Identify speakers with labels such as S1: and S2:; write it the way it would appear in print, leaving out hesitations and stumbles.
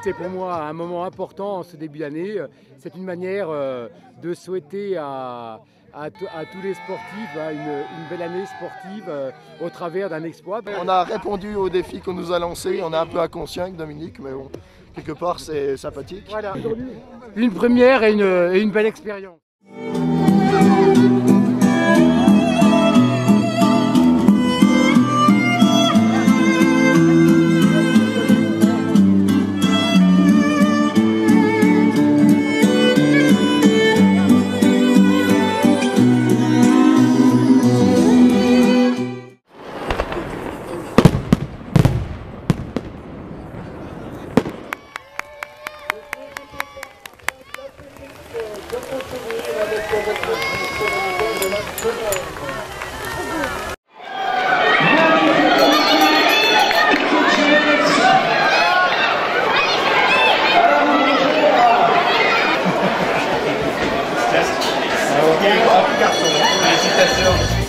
S1: c'est pour moi un moment important en ce début d'année. C'est une manière de souhaiter à tous les sportifs une belle année sportive au travers d'un exploit.
S2: On a répondu au défi qu'on nous a lancé, on est un peu inconscient avec Dominique, mais bon, quelque part c'est sympathique.
S1: Voilà, une première et une belle expérience.
S3: Félicitations.